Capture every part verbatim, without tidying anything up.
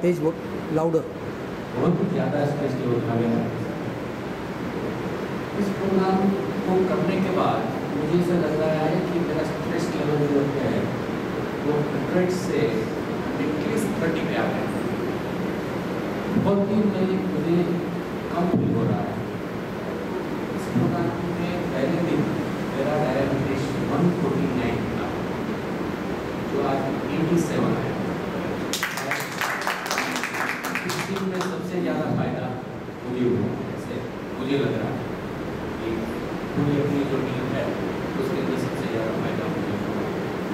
As work louder. बहुत ही ज़्यादा stress level था मेरा। इस प्रोग्राम को करने के बाद मुझे ऐसा लग रहा है कि मेरा स्ट्रेस लेवल जो है वो हंड्रेड से एटलीस्ट थर्टी पे आ गया। बहुत ही मेरी मुझे कम फील हो रहा है। इस प्रोग्राम में पहले दिन मेरा डायबिटीज वन फोर्टी नाइन था, जो आज एटी सेवन है। इस दिन में सबसे ज़्यादा फायदा मुझे हुआ, ऐसे मुझे लग रहा है कि पूरी अपनी जो टीम है उसके अंदर सबसे ज़्यादा फायदा मुझे हुआ।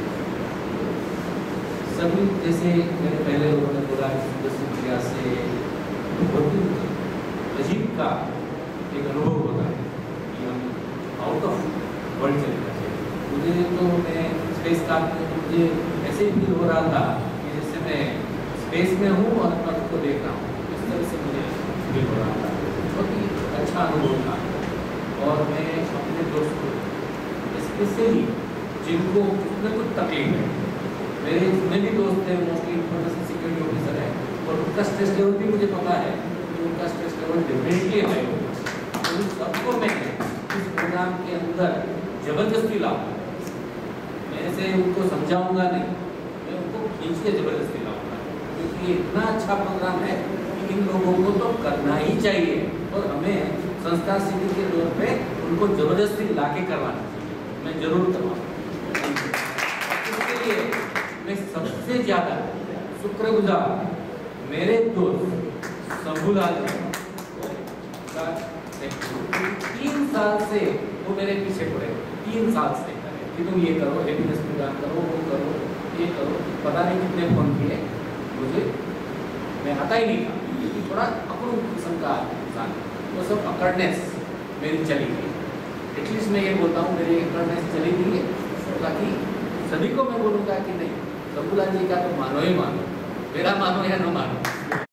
सभी जैसे मेरे पहले लोगों ने बोला क्रिया से बहुत ही अजीब का एक अनुभव होता है कि हम आउट ऑफ वर्ल्ड चले जाते हैं। मुझे तो मैं स्पेस का मुझे ऐसे ही फील हो रहा था कि जैसे मैं स्पेस में हूँ और अर्थ को देख रहा हूँ, इस तरह से मुझे फील हो रहा था। बहुत ही अच्छा अनुभव था। और मैं अपने दोस्तों स्पेशली जिनको कुछ न कुछ तकलीफ है, मेरे जितने भी दोस्त हैं मोस्टली इंफॉर्मेशन सिक्योरिटी ऑफिसर है, और उनका स्ट्रेस लेवल भी मुझे पता है कि उनका स्ट्रेस लेवल डिफरेंटली हाई होगा। तो उन सबको मैं इस प्रोग्राम के अंदर जबरदस्ती लाऊंगा। मैं ऐसे उनको समझाऊंगा नहीं, मैं उनको खींच के जबरदस्ती लाऊंगा, क्योंकि ये इतना अच्छा प्रोग्राम है कि इन लोगों को तो करना ही चाहिए और हमें संस्था सीधी के तौर पे उनको जबरदस्ती ला के करवाना चाहिए। मैं जरूर करवाऊंगा। इसके लिए मैं सबसे ज़्यादा शुक्रगुजार मेरे दोस्त शंभूलाल का तीन साल से वो मेरे पीछे पड़े, तीन साल से कि तुम ये करो, हैप्पीनेस प्रोग्राम करो, वो करो, ये करो। पता नहीं कितने फोन किए मुझे, मैं आता ही नहीं था क्योंकि थोड़ा अप्रूव किस्म का इंसान, वो सब अकड़नेस मेरी चली गई। एटलीस्ट मैं ये बोलता हूँ मेरी अकड़नेस चली गई है, ताकि सभी को मैं बोलूँगा कि नहीं शंभूलाल जी का तो मानो ही मानो, मेरा मानो या न मानो।